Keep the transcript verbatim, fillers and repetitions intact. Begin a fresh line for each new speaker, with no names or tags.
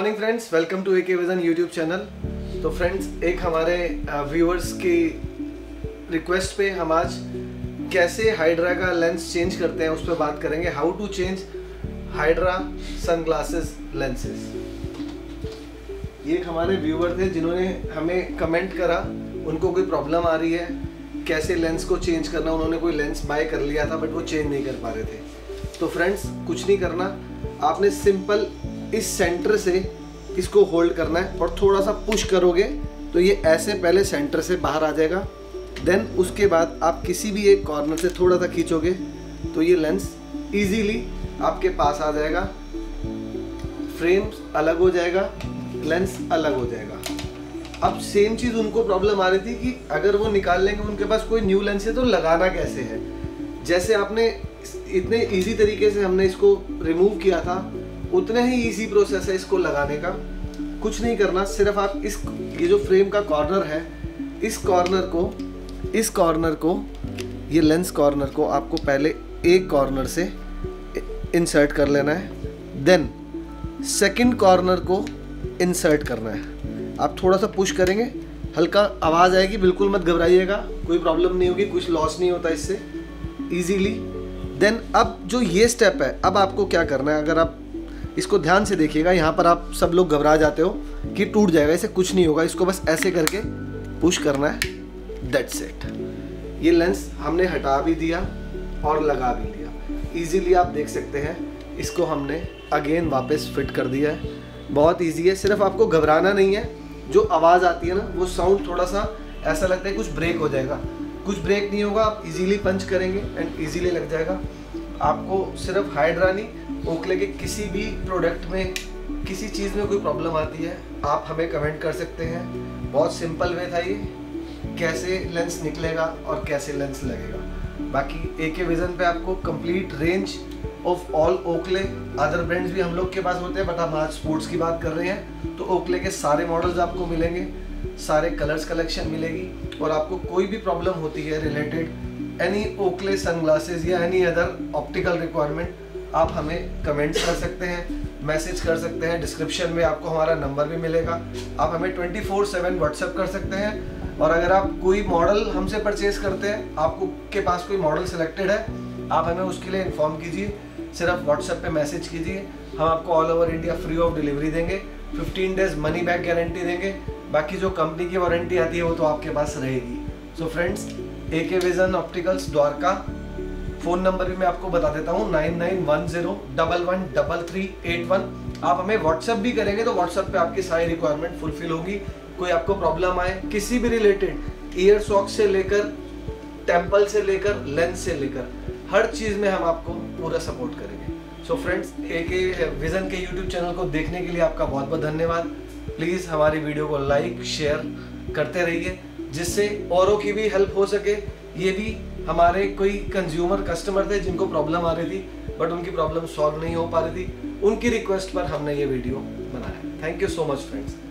Morning friends, welcome to AK vision YouTube channel. तो friends, एक हमारे व्यूअर्स की रिक्वेस्ट पे हम आज कैसे हाइड्रा का लेंस चेंज करते हैं उस पर बात करेंगे। How to change hydra sunglasses lenses. ये एक हमारे व्यूअर थे जिन्होंने हमें कमेंट करा, उनको कोई प्रॉब्लम आ रही है कैसे लेंस को चेंज करना। उन्होंने कोई लेंस बाय कर लिया था बट वो चेंज नहीं कर पा रहे थे। तो फ्रेंड्स, कुछ नहीं करना, आपने सिंपल इस सेंटर से इसको होल्ड करना है और थोड़ा सा पुश करोगे तो ये ऐसे पहले सेंटर से बाहर आ जाएगा। देन उसके बाद आप किसी भी एक कॉर्नर से थोड़ा सा खींचोगे तो ये लेंस इजीली आपके पास आ जाएगा। फ्रेम अलग हो जाएगा, लेंस अलग हो जाएगा। अब सेम चीज़ उनको प्रॉब्लम आ रही थी कि अगर वो निकाल लेंगे, उनके पास कोई न्यू लेंस है तो लगाना कैसे है। जैसे आपने इतने इजी तरीके से हमने इसको रिमूव किया था, उतने ही इजी प्रोसेस है इसको लगाने का। कुछ नहीं करना, सिर्फ आप इस ये जो फ्रेम का कॉर्नर है, इस कॉर्नर को इस कॉर्नर को ये लेंस कॉर्नर को आपको पहले एक कॉर्नर से इंसर्ट कर लेना है। देन सेकंड कॉर्नर को इंसर्ट करना है। आप थोड़ा सा पुश करेंगे, हल्का आवाज़ आएगी, बिल्कुल मत घबराइएगा, कोई प्रॉब्लम नहीं होगी, कुछ लॉस नहीं होता इससे, इजीली। देन अब जो ये स्टेप है, अब आपको क्या करना है, अगर आप इसको ध्यान से देखिएगा, यहाँ पर आप सब लोग घबरा जाते हो कि टूट जाएगा, इसे कुछ नहीं होगा। इसको बस ऐसे करके पुश करना है, दैट्स इट। ये लेंस हमने हटा भी दिया और लगा भी लिया। इजीली आप देख सकते हैं, इसको हमने अगेन वापस फिट कर दिया है। बहुत इजी है, सिर्फ आपको घबराना नहीं है। जो आवाज़ आती है ना, वो साउंड थोड़ा सा ऐसा लगता है कुछ ब्रेक हो जाएगा, कुछ ब्रेक नहीं होगा। आप इजीली पंच करेंगे एंड इजीली लग जाएगा। आपको सिर्फ हाइड्रा नहीं, ओकले के किसी भी प्रोडक्ट में, किसी चीज़ में कोई प्रॉब्लम आती है, आप हमें कमेंट कर सकते हैं। बहुत सिंपल वे था ये, कैसे लेंस निकलेगा और कैसे लेंस लगेगा। बाकी एके विजन पे आपको complete range of all Oakley, other brands भी हम लोग के पास होते हैं, बट हम आज स्पोर्ट्स की बात कर रहे हैं तो ओकले के सारे मॉडल्स आपको मिलेंगे, सारे कलर्स कलेक्शन मिलेगी। और आपको कोई भी प्रॉब्लम होती है रिलेटेड एनी ओकले सनग्लासेस या एनी अदर ऑप्टिकल रिक्वायरमेंट, आप हमें कमेंट्स कर सकते हैं, मैसेज कर सकते हैं। डिस्क्रिप्शन में आपको हमारा नंबर भी मिलेगा, आप हमें ट्वेंटी फोर सेवन व्हाट्सएप कर सकते हैं। और अगर आप कोई मॉडल हमसे परचेज करते हैं, आपको के पास कोई मॉडल सिलेक्टेड है, आप हमें उसके लिए इन्फॉर्म कीजिए, सिर्फ व्हाट्सएप पे मैसेज कीजिए। हम आपको all over India free of delivery देंगे, fifteen days money back guarantee देंगे। बाकी जो कंपनी की वारंटी आती है वो तो आपके पास रहेगी। So friends, AK vision opticals Dwarka, phone number भी मैं आपको बता देता हूँ, nine nine one zero double one double three eight one. आप हमें व्हाट्सएप भी करेंगे तो व्हाट्सएप पे आपकी सारी रिक्वायरमेंट फुलफिल होगी। कोई आपको प्रॉब्लम आए किसी भी रिलेटेड, ईयर सॉक्स से लेकर, टेम्पल से लेकर, लेंस से लेकर, हर चीज़ में हम आपको पूरा सपोर्ट करेंगे। सो फ्रेंड्स, एके विजन के यूट्यूब चैनल को देखने के लिए आपका बहुत बहुत धन्यवाद। प्लीज़ हमारी वीडियो को लाइक शेयर करते रहिए, जिससे औरों की भी हेल्प हो सके। ये भी हमारे कोई कंज्यूमर कस्टमर थे जिनको प्रॉब्लम आ रही थी बट उनकी प्रॉब्लम सॉल्व नहीं हो पा रही थी, उनकी रिक्वेस्ट पर हमने ये वीडियो बनाया। Thank you so much friends.